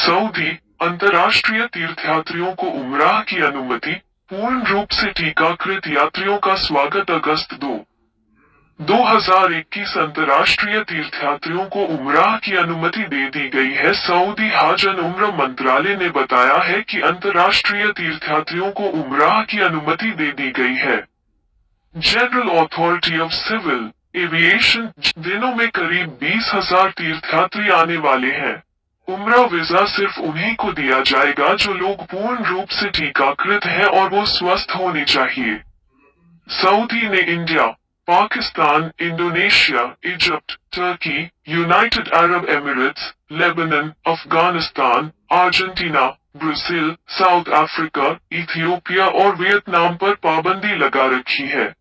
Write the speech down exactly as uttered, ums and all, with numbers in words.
Saudi अंतर्राष्ट्रीय तीर्थयात्रियों को उमराह की अनुमति, पूर्ण रूप से टीकाकृत यात्रियों का स्वागत। अगस्त दो दो हजार इक्कीस अंतर्राष्ट्रीय तीर्थयात्रियों को उमराह की अनुमति दे दी गई है। सऊदी हज एंड उम्रा मंत्रालय ने बताया है कि अंतर्राष्ट्रीय तीर्थयात्रियों को उमराह की अनुमति दे दी गई है। General authority of civil aviation दिनों में करीब बीस हजार तीर्थयात्री आने वाले हैं। उम्रा वीजा सिर्फ उन्हीं को दिया जाएगा जो लोग पूर्ण रूप से टीकाकृत हैं और वो स्वस्थ होने चाहिए। सऊदी ने India, Pakistan, Indonesia, Egypt, Turkey, United Arab Emirates, Lebanon, Afghanistan, Argentina, Brazil, South Africa, Ethiopia और वियतनाम पर पाबंदी लगा रखी है।